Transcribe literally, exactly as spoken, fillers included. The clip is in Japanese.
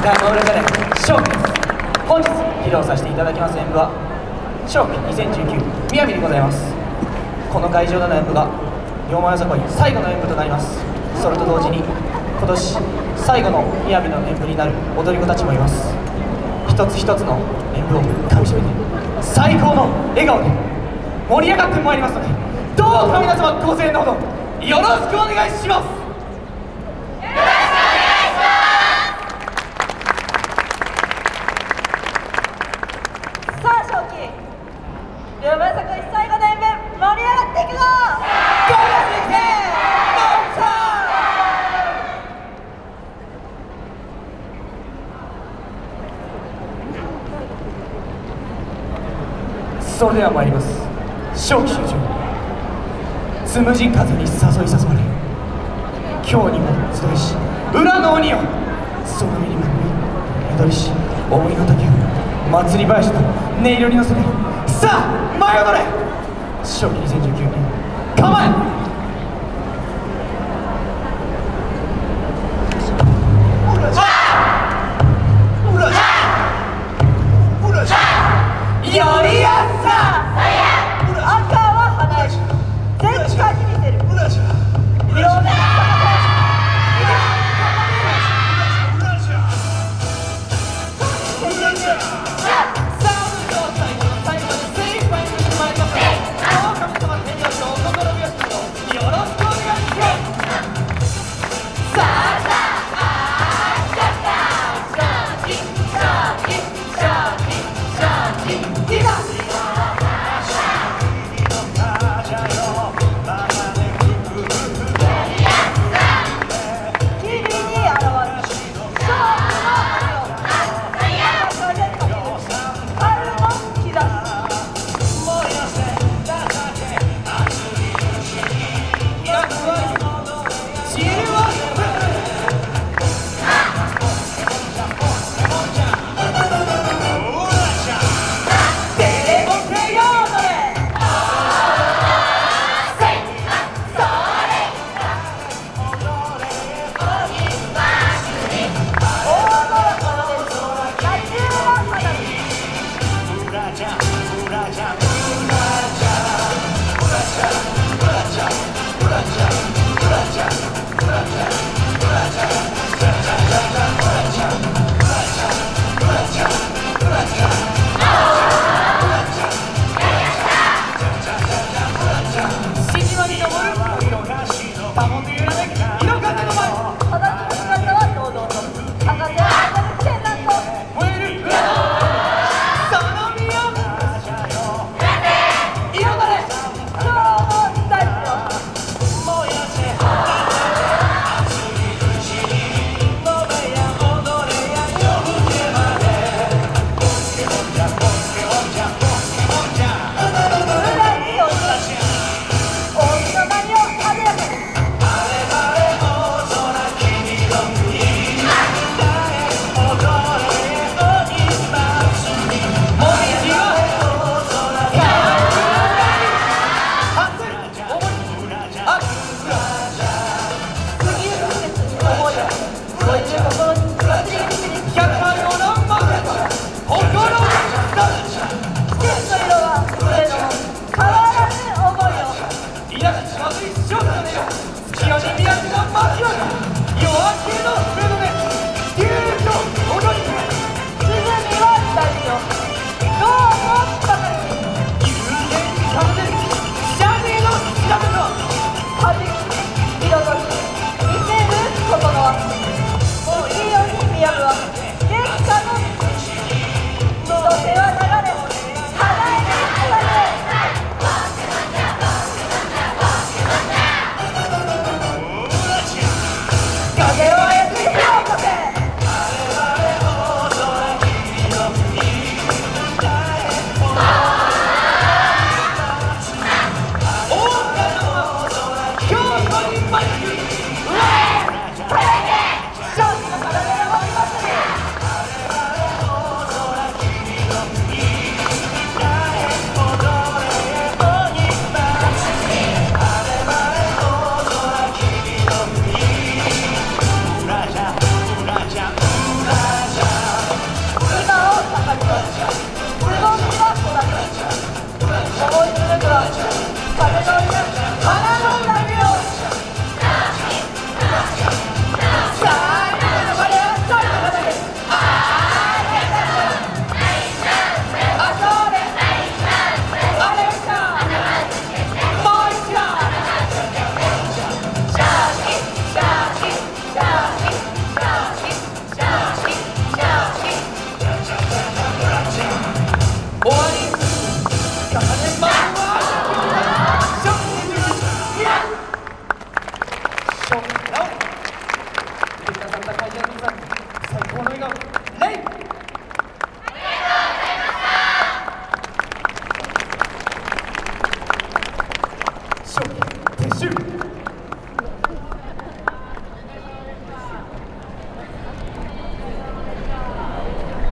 中村カレン勝負です。本日披露させていただきます演舞は勝負にせんじゅうきゅうみやびでございます。この会場での演舞がよもやさこい最後の演舞となります。それと同時に今年最後のみやびの演舞になる踊り子たちもいます。一つ一つの演舞をかみしめて最高の笑顔で盛り上がってまいりますので、どうか皆様ご声援のほどよろしくお願いします。 よもやさこい最後の演舞盛り上がっていくぞ。 それでは参ります。正気集中、つむじ風に誘い誘われ、今日にも集いし裏の鬼よ、その身にも宿りし思いの時を祭り林の音色に乗せて、さあ舞い踊れ。正気にせんじゅうきゅうねん構え。よりやすさ赤は離れ絶対に見せる両面最後の最後まで精一杯に見てまいりますので、どうか皆様手拍子をお心をよしとから